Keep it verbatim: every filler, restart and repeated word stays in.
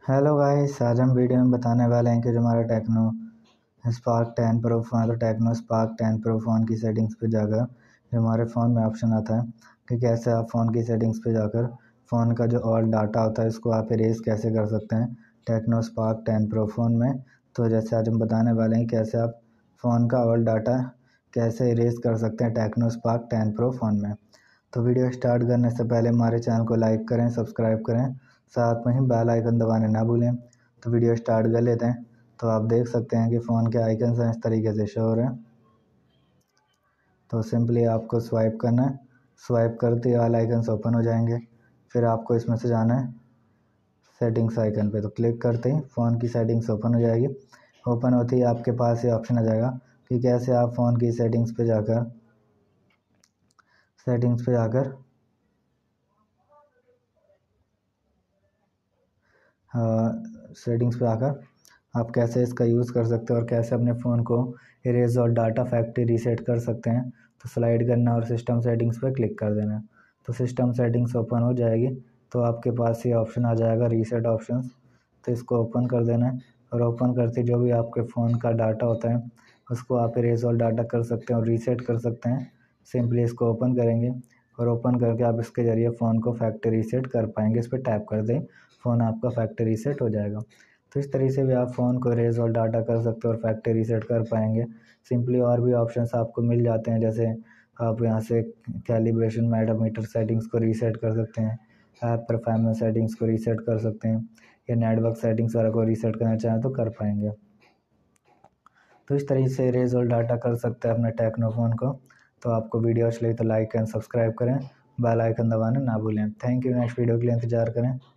Hello guys, आज हम video में बताने वाले हैं कि जो हमारा Tecno Spark ten Pro phone, तो Tecno Spark ten Pro phone की सेटिंग्स पे जाकर जो हमारे फ़ोन में ऑप्शन आता है कि कैसे आप फ़ोन की सेटिंग्स पे जाकर फ़ोन का जो ऑल डाटा होता है उसको आप इरेज कैसे कर सकते हैं Tecno Spark ten Pro phone में। तो जैसे आज हम बताने वाले हैं कैसे आप फ़ोन का ऑल डाटा कैसे इरेज कर सकते हैं Tecno Spark ten Pro phone में। तो वीडियो स्टार्ट करने से पहले हमारे चैनल को लाइक करें, सब्सक्राइब करें, साथ में ही बेल आइकन दबाने ना भूलें। तो वीडियो स्टार्ट कर लेते हैं। तो आप देख सकते हैं कि फ़ोन के आइकन्स हैं इस तरीके से शो हो रहे हैं। तो सिंपली आपको स्वाइप करना है, स्वाइप करते ही ऑल आइकन्स ओपन हो जाएंगे। फिर आपको इसमें से जाना है सेटिंग्स आइकन पे, तो क्लिक करते ही फ़ोन की सेटिंग्स ओपन हो जाएगी। ओपन होते ही आपके पास ये ऑप्शन आ जाएगा कि कैसे आप फ़ोन की सेटिंग्स पे जाकर सेटिंग्स पे जाकर सेटिंग्स पे आकर आप कैसे इसका यूज़ कर सकते हो और कैसे अपने फ़ोन को इरेज और डाटा फैक्ट्री रीसेट कर सकते हैं। तो स्लाइड करना और सिस्टम सेटिंग्स पे क्लिक कर देना। तो सिस्टम सेटिंग्स ओपन हो जाएगी, तो आपके पास ये ऑप्शन आ जाएगा रीसेट ऑप्शंस। तो इसको ओपन कर देना है और ओपन करते जो भी आपके फ़ोन का डाटा होता है उसको आप इरेज और डाटा कर सकते हैं और रीसेट कर सकते हैं। सिंपली इसको ओपन करेंगे और ओपन करके आप इसके ज़रिए फ़ोन को फैक्ट्री रीसेट कर पाएंगे। इस पर टैप कर दें, फ़ोन आपका फैक्ट्री रीसेट हो जाएगा। तो इस तरीके से भी आप फ़ोन को इरेज और डाटा कर सकते हो और फैक्ट्री रीसेट कर पाएंगे। सिंपली और भी ऑप्शंस आपको मिल जाते हैं, जैसे आप यहाँ से कैलिब्रेशन मैडोमीटर सेटिंग्स को रीसेट कर सकते हैं, ऐप परफॉर्मेंस सेटिंग्स को रीसेट कर सकते हैं, या नेटवर्क सेटिंग्स वगैरह को रीसेट करना चाहें तो कर पाएंगे। तो इस तरीके से इरेज और डाटा कर सकते हैं अपने टेक्नो फ़ोन को। तो आपको वीडियो अच्छी लगी तो लाइक एंड सब्सक्राइब करें, बेल आइकन दबाना ना भूलें। Thank you. नेक्स्ट वीडियो के लिए इंतजार करें।